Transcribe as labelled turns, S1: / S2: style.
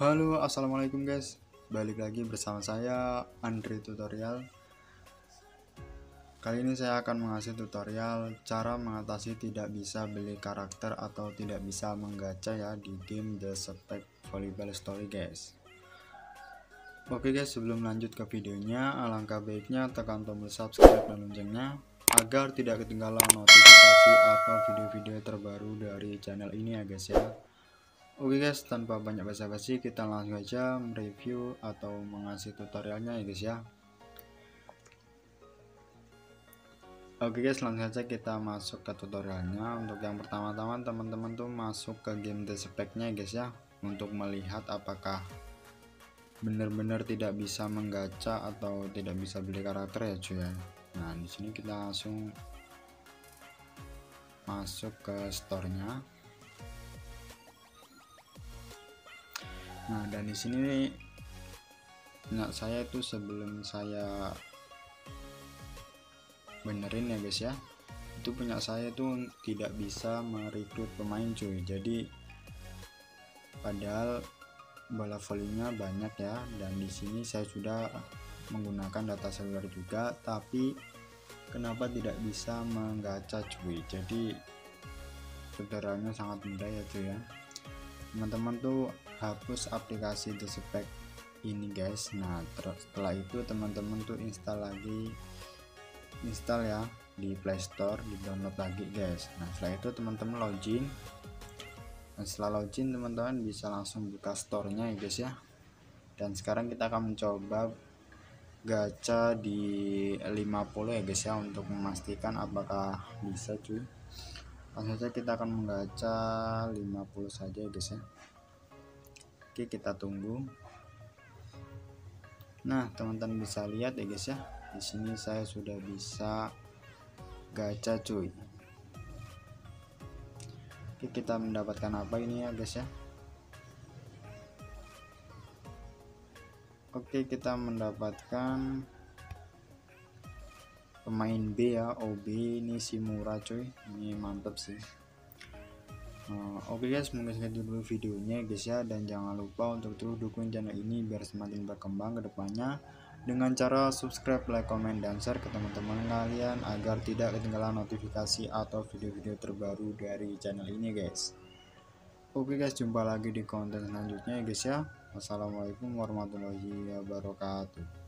S1: Halo, assalamualaikum guys. Balik lagi bersama saya Andre Tutorial. Kali ini saya akan mengasih tutorial cara mengatasi tidak bisa beli karakter atau tidak bisa menggacha ya di game The Spec Volleyball Story guys. Oke guys, sebelum lanjut ke videonya, alangkah baiknya tekan tombol subscribe dan loncengnya agar tidak ketinggalan notifikasi atau video-video terbaru dari channel ini ya guys ya. Oke guys, tanpa banyak basa-basi kita langsung aja mereview atau mengasih tutorialnya ya guys ya. Oke guys, langsung saja kita masuk ke tutorialnya. Untuk yang pertama-tama teman-teman tuh masuk ke game The Spec-nya guys ya, untuk melihat apakah benar-benar tidak bisa menggacha atau tidak bisa beli karakter ya cuy ya. Nah di sini kita langsung masuk ke store-nya. Nah dan di sini saya itu sebelum saya benerin ya guys ya, itu punya saya itu tidak bisa merekrut pemain cuy. Jadi padahal bola volinya banyak ya, dan di sini saya sudah menggunakan data seluler juga, tapi kenapa tidak bisa menggacha cuy. Jadi tutorialnya sangat mudah ya cuy ya. Teman-teman tuh hapus aplikasi The Spec ini guys. Nah setelah itu teman-teman tuh install ya di Playstore, di download lagi guys. Nah setelah itu teman-teman login. Nah setelah login teman-teman bisa langsung buka store-nya ya guys ya. Dan sekarang kita akan mencoba gacha di 50 ya guys ya, untuk memastikan apakah bisa cuy. Langsung saja kita akan menggacha 50 saja ya guys ya. Oke, kita tunggu. Nah teman-teman bisa lihat ya guys ya, di sini saya sudah bisa gacha cuy. Oke, kita mendapatkan apa ini ya guys ya. Oke, kita mendapatkan pemain B ya, OB ini si murah cuy, ini mantep sih. Oke guys, mungkin segitu dulu videonya guys ya, dan jangan lupa untuk terus dukung channel ini biar semakin berkembang ke depannya dengan cara subscribe, like, comment, dan share ke teman-teman kalian agar tidak ketinggalan notifikasi atau video-video terbaru dari channel ini guys. Oke guys, jumpa lagi di konten selanjutnya ya guys ya. Wassalamualaikum warahmatullahi wabarakatuh.